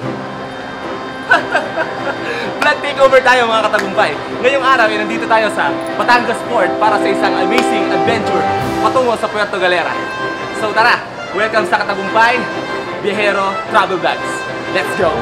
Vlog takeover tayo mga katagumpay. Ngayong araw ay nandito tayo sa Batangas Port para sa isang amazing adventure patungo sa Puerto Galera. So tara, welcome sa Katagumpay Biyahero Travel Vlogs. Let's go!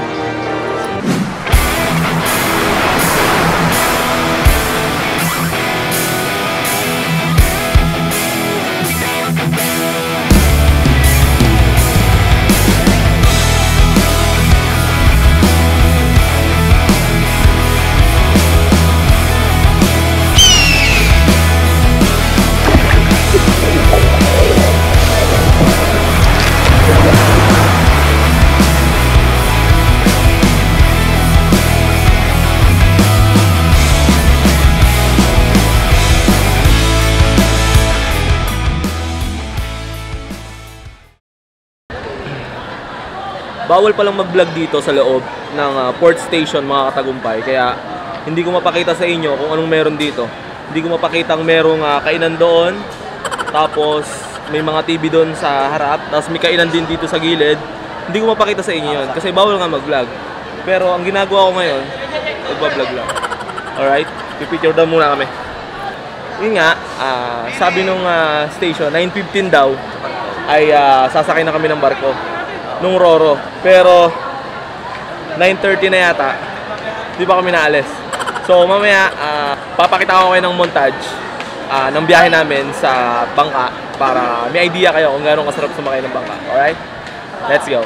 Bawal palang mag-vlog dito sa loob ng port station mga katagumpay, kaya hindi ko mapakita sa inyo kung anong meron dito. Hindi ko mapakita ang merong kainan doon, tapos may mga TV doon sa harap, tapos may kainan din dito sa gilid. Hindi ko mapakita sa inyo yun kasi bawal nga mag-vlog. Pero ang ginagawa ko ngayon, mag-vlog lang. Alright, pipicture daw muna kami. Yun nga, sabi nung station, 9:15 daw ay sasakay na kami ng barko nung Roro, pero 9:30 na yata, di pa kami naalis. So mamaya, papakita ko kayo ng montage ng biyahe namin sa bangka para may idea kayo kung gano'ng kasarap sumakay ng bangka. Alright? Let's go!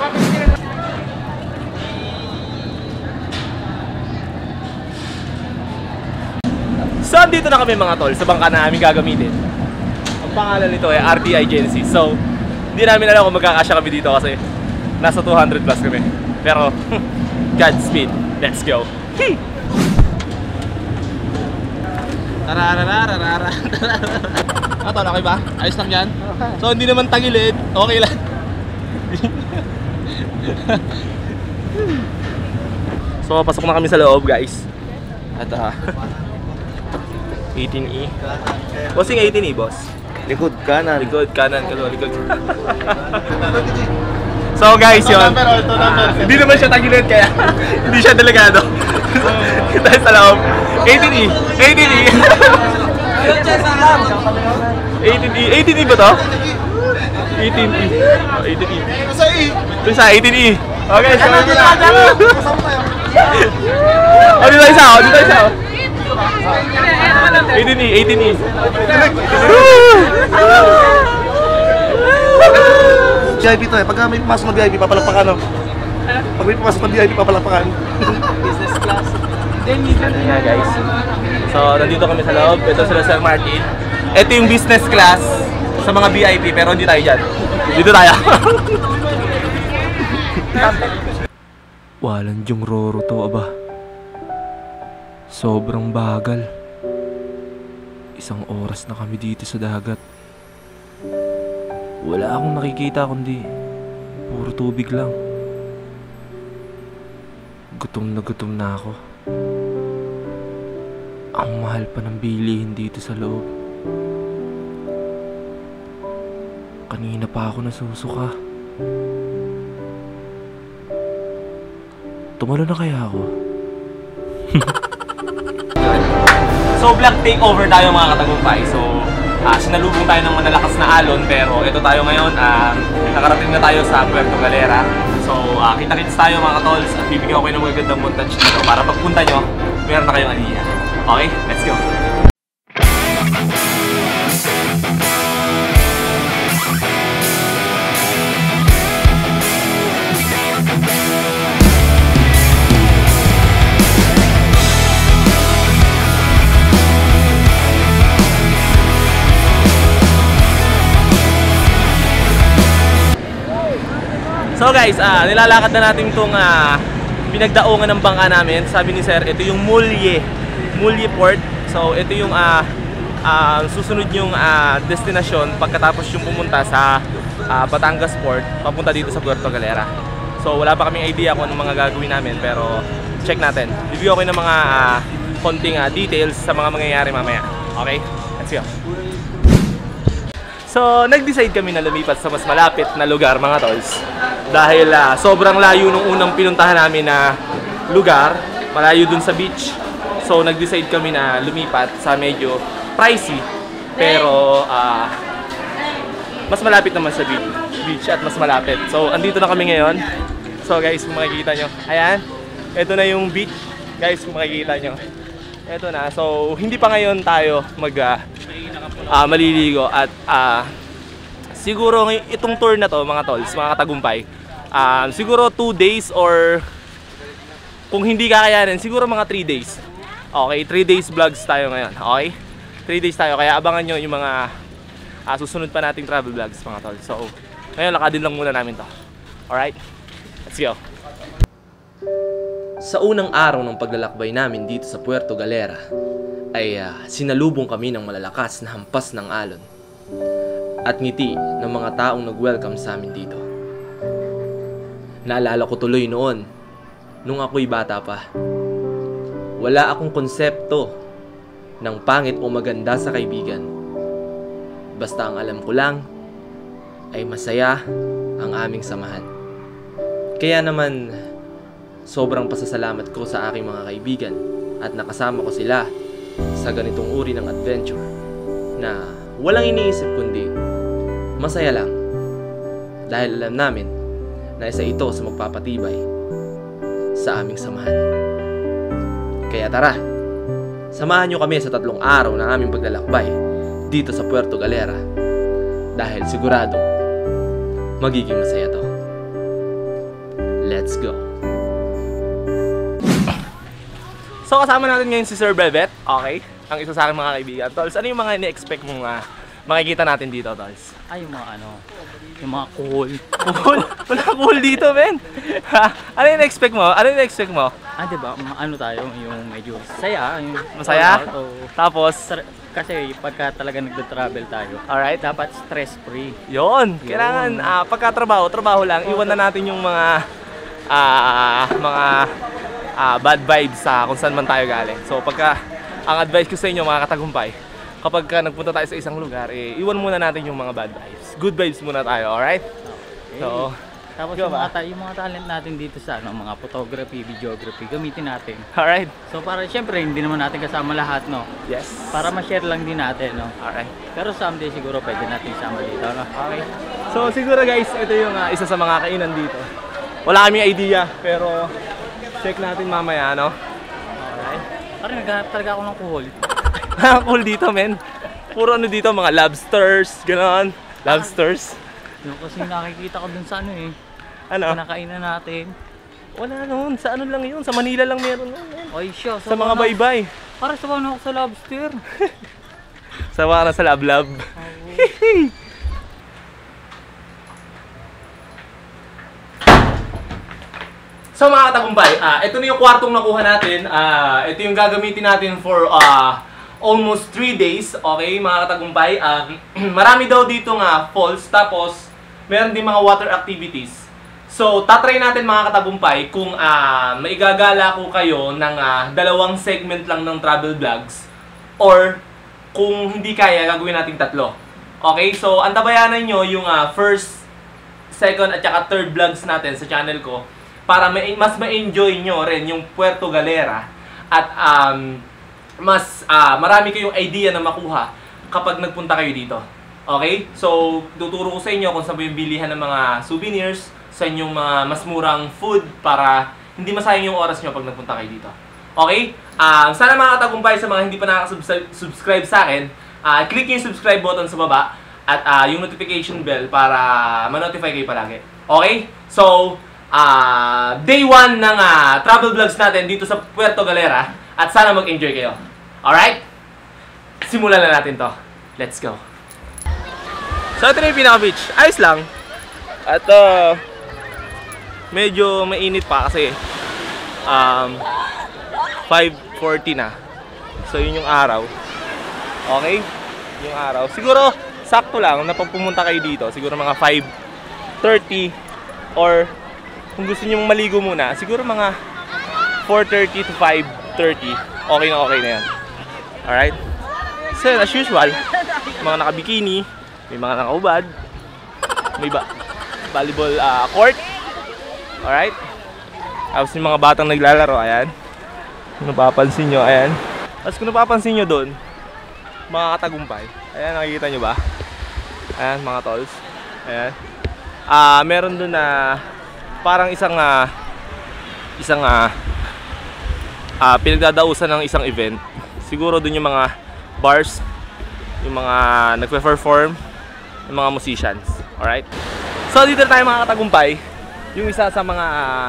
So dito na kami mga tol sa bangka na namin gagamitin. Ang pangalan nito ay RTI Genesis. So hindi namin alam kung magkakasya kami dito kasi nasa 200 plus kami. Pero, Godspeed. Let's go. Hey! Tarararararara. Tol, okay ba? Ayos lang yan? So, hindi naman tagilid. Okay lang. So, pasok na kami sa loob, guys. At, 18E. Bossing 18E, boss. Likod kanan. Likod kanan. Likod. So guys, yun. Hindi naman siya tagilid kaya hindi siya delikado. Dahil sa loob. 18E. 18E. 18E. 18E ba to? 18E. 18E. Ito isa, 18E. Okay, so ito na. O, dito isa. 18E. 18E. VIP to eh. Pag may pumasok na VIP, papalakpakan. Pag may pumasok na VIP, papalakpakan. Business class. Ayan guys. So, nandito kami sa loob. Ito sila Sir Martin. Ito yung business class sa mga VIP, pero hindi tayo dyan. Dito tayo. Walang yung Roro to, aba. Sobrang bagal. 1 oras na kami dito sa dagat. Wala akong nakikita kundi puro tubig lang. Gutom na ako. Ang mahal pa ng bilihin dito sa loob. Kanina pa ako nasusuka. Tumalo na kaya ako? So vlog takeover tayo mga katagumpay. So sinalubong tayo ng malalakas na alon, pero ito tayo ngayon, nakarating na tayo sa Puerto Galera. So kita-kits tayo mga katols at bibigyan ko kayo ng magagandang montage dito para pagpunta nyo, meron na kayong idea. Okay, let's go! So guys, nilalakad na natin itong pinagdaungan ng bangka namin. Sabi ni Sir, ito yung Mulye Port. So ito yung susunod yung destinasyon pagkatapos yung pumunta sa Batangas Port, papunta dito sa Puerto Galera. So wala pa kaming idea kung anong mga gagawin namin, pero check natin. Review ako ng mga konting details sa mga mangyayari mamaya. Okay? Let's go! So, nag-decide kami na lumipat sa mas malapit na lugar mga tolls. Dahil sobrang layo nung unang pinuntahan namin na lugar, malayo dun sa beach. So nag-decide kami na lumipat sa medyo pricey, pero mas malapit naman sa beach at mas malapit. So andito na kami ngayon. So guys, kung makikita nyo, ayan, ito na yung beach. Guys, kung makikita nyo, ito na. So hindi pa ngayon tayo maliligo at siguro itong tour na to mga tols, mga katagumpay, siguro 2 days or kung hindi kakayanin, siguro mga 3 days. Okay, 3 days vlogs tayo ngayon. Okay, 3 days tayo, kaya abangan nyo yung mga susunod pa nating travel vlogs mga tol. So ngayon lakadin lang muna namin to. Alright, let's go. Sa unang araw ng paglalakbay namin dito sa Puerto Galera ay sinalubong kami ng malalakas na hampas ng alon at ngiti ng mga taong nag-welcome sa amin dito. Naalala ko tuloy noon, nung ako'y bata pa. Wala akong konsepto ng pangit o maganda sa kaibigan. Basta ang alam ko lang ay masaya ang aming samahan. Kaya naman, sobrang pasasalamat ko sa aking mga kaibigan at nakasama ko sila sa ganitong uri ng adventure na walang iniisip kundi masaya lang, dahil alam namin na isa ito sa magpapatibay sa aming samahan. Kaya tara, samahan nyo kami sa 3 araw ng aming paglalakbay dito sa Puerto Galera, dahil sigurado magiging masaya to. Let's go! So kasama natin ngayon si Sir Brevet, okay? Ang isa sa akin mga kaibigan. Tols, ano yung mga ini-expect mong makikita natin dito, Tols? Ay, yung mga yung mga cool. Cool? Wala cool dito, men! Ano yung expect mo? Ano yung expect mo? Diba, ano tayo, yung medyo saya. Yung masaya? Tapos? Kasi pagka talaga nagda-travel tayo, alright, dapat stress-free. Yun! Kailangan, trabaho lang, iwan na natin yung mga bad vibes sa kung saan man tayo galing. So pagka, ang advice ko sa inyo mga katagumpay, kapag nagpunta tayo sa isang lugar, iwan muna natin yung mga bad vibes. Good vibes muna tayo, alright? Okay. So, tapos yung mga talent natin dito sa mga photography, videography, gamitin natin. Alright. So para syempre hindi naman natin kasama lahat, no? Yes. Para ma-share lang din natin, no? Alright. Pero someday siguro pwede natin isama dito, no? Okay. So siguro guys, ito yung isa sa mga kainan dito. Wala kaming idea, pero check natin mamaya, no? Alright. Parang naghanap talaga ako ng cool. Cool dito, men. Puro ano dito, mga lobsters, gano'n. Lobsters. Yung kasi nakikita ko dun sa ano? Kinakainan natin. Wala noon, sa ano lang yun, sa Manila lang meron nun. Ay siya, sa mga baybay. Para sawa na ako sa lobster. Sawa na sa lablab. So mga katagumpay, ito na yung kwartong nakuha natin. Ito yung gagamitin natin for almost 3 days. Okay mga katagumpay, marami daw dito nga falls, tapos meron din mga water activities. So tatry natin mga katagumpay kung maigagala ko kayo ng 2 segment lang ng travel vlogs, or kung hindi kaya, gagawin natin 3. Okay, so antabayanan nyo yung first, second at saka third vlogs natin sa channel ko, para mas ma-enjoy nyo rin yung Puerto Galera at mas marami kayong idea na makuha kapag nagpunta kayo dito. Okay? So, tuturo ko sa inyo kung saan yung bilihan ng mga souvenirs, sa inyong mga mas murang food para hindi masayang yung oras nyo pag nagpunta kayo dito. Okay? Sana mga katagumpay, sa mga hindi pa nakasubscribe sa akin, click yung subscribe button sa baba at yung notification bell para ma-notify kayo palagi. Okay? So, day 1 ng travel vlogs natin dito sa Puerto Galera at sana mag-enjoy kayo. Alright? Simulan na natin to. Let's go. So ito na yung pinaka-beach. Ayos lang. At medyo mainit pa kasi 5:40 na. So yun yung araw. Okay? Yung araw. Siguro sakto lang na pag pumunta kayo dito. Siguro mga 5:30 or kung gusto niyo maligo muna, siguro mga 4:30 to 5:30. Okay na yan. Alright? So as usual, mga naka-bikini, may mga naka-ubad, may volleyball court, Alright? Tapos yung mga batang naglalaro, ayan. Kung napapansin nyo, ayan. Tapos kung napapansin nyo doon, mga katagumpay. Ayan, nakikita nyo ba? Ayan, mga tolls. Ayan. Meron doon na parang isang pinagdadausan ng isang event. Siguro doon yung mga bars, yung mga nagpe-perform, yung mga musicians. Alright? So dito tayo mga katagumpay, yung isa sa mga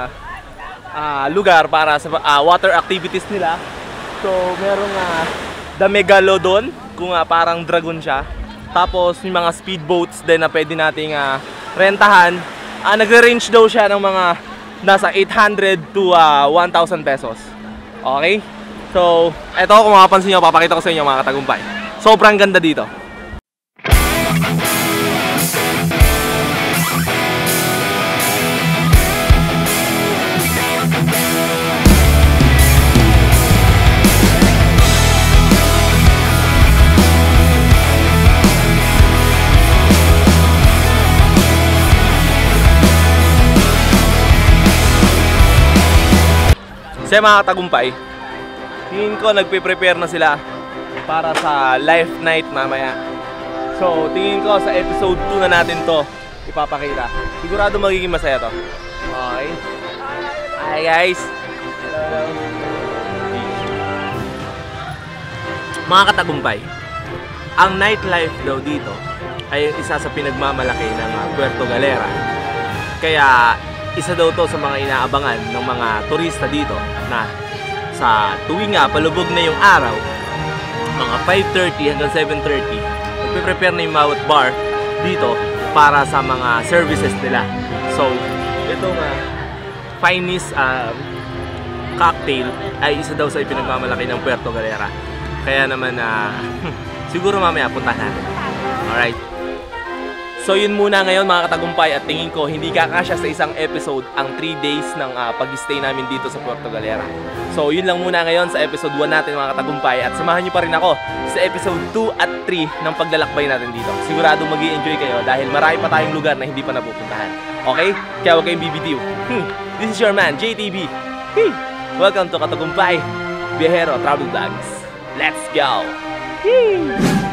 lugar para sa water activities nila. So merong The Megalodon, kung parang dragon siya. Tapos may mga speedboats din na pwede nating rentahan. Nagre-range daw siya ng mga nasa 800 to 1,000 pesos. Okay? So, eto kung makapansin nyo, papakita ko sa inyo mga katagumpay. Sobrang ganda dito. Kasi mga katagumpay, tingin ko nagpe-prepare na sila para sa live night mamaya. So tingin ko sa episode 2 na natin to ipapakita. Sigurado magiging masaya to. Okay? Hi guys! Hello! Mga katagumpay, ang nightlife daw dito ay isa sa pinagmamalaki ng Puerto Galera. Kaya isa daw to sa mga inaabangan ng mga turista dito na sa tuwing palubog na yung araw, mga 5:30 hanggang 7:30, magpe-prepare na yung bawat bar dito para sa mga services nila. So, itong finest cocktail ay isa daw sa ipinagmamalaki ng Puerto Galera. Kaya naman, siguro mamaya puntahan natin. Alright. So yun muna ngayon mga katagumpay, at tingin ko hindi kakasya sa isang episode ang 3 days ng pag-stay namin dito sa Puerto Galera. So yun lang muna ngayon sa episode 1 natin mga katagumpay, at samahan nyo pa rin ako sa episode 2 at 3 ng paglalakbay natin dito. Sigurado mag-i-enjoy kayo dahil marami pa tayong lugar na hindi pa napupuntahan. Okay? Kaya huwag kayong bibitiw. This is your man, JTB. Welcome to Katagumpay Biyahero Travel Vlogs. Let's go!